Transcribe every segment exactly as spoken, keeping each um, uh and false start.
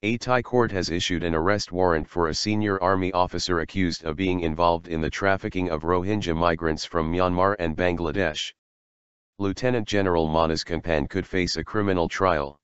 A Thai court has issued an arrest warrant for a senior army officer accused of being involved in the trafficking of Rohingya migrants from Myanmar and Bangladesh. Lieutenant General Manas Kongpan could face a criminal trial.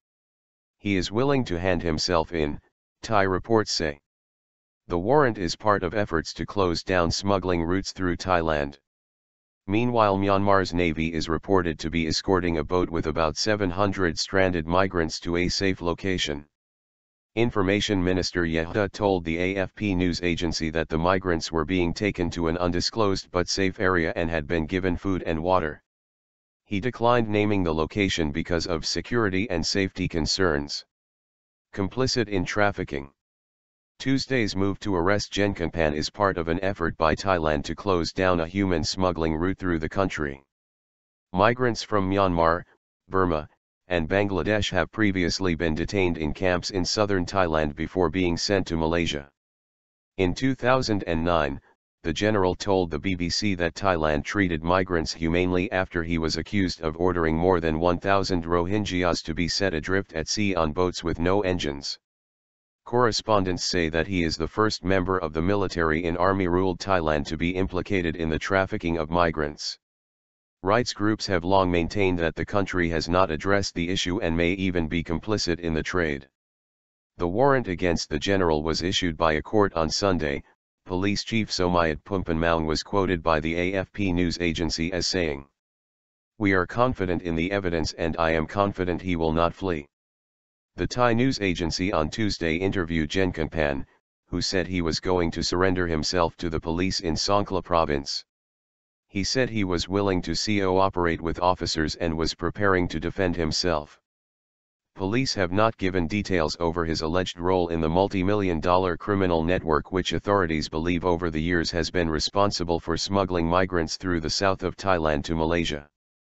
He is willing to hand himself in, Thai reports say. The warrant is part of efforts to close down smuggling routes through Thailand. Meanwhile, Myanmar's navy is reported to be escorting a boat with about seven hundred stranded migrants to a safe location. Information Minister Ye Htut told the A F P news agency that the migrants were being taken to an undisclosed but safe area and had been given food and water. He declined naming the location because of security and safety concerns. Complicit in trafficking. Tuesday's move to arrest Gen Kongpan is part of an effort by Thailand to close down a human smuggling route through the country. Migrants from Myanmar, Burma, and Bangladesh have previously been detained in camps in southern Thailand before being sent to Malaysia. In two thousand nine, the general told the B B C that Thailand treated migrants humanely after he was accused of ordering more than one thousand Rohingyas to be set adrift at sea on boats with no engines. Correspondents say that he is the first member of the military in army-ruled Thailand to be implicated in the trafficking of migrants. Rights groups have long maintained that the country has not addressed the issue and may even be complicit in the trade. The warrant against the general was issued by a court on Sunday. Police Chief Somayat Phumpanmawng was quoted by the A F P news agency as saying, "We are confident in the evidence and I am confident he will not flee." The Thai news agency on Tuesday interviewed Gen Kongpan, who said he was going to surrender himself to the police in Songkhla province. He said he was willing to cooperate with officers and was preparing to defend himself. Police have not given details over his alleged role in the multi-million dollar criminal network which authorities believe over the years has been responsible for smuggling migrants through the south of Thailand to Malaysia.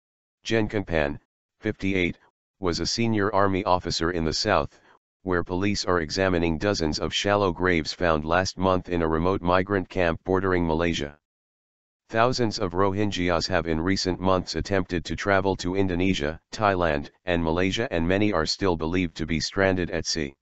Gen Kongpan, fifty-eight, was a senior army officer in the south, where police are examining dozens of shallow graves found last month in a remote migrant camp bordering Malaysia. Thousands of Rohingyas have in recent months attempted to travel to Indonesia, Thailand, and Malaysia, and many are still believed to be stranded at sea.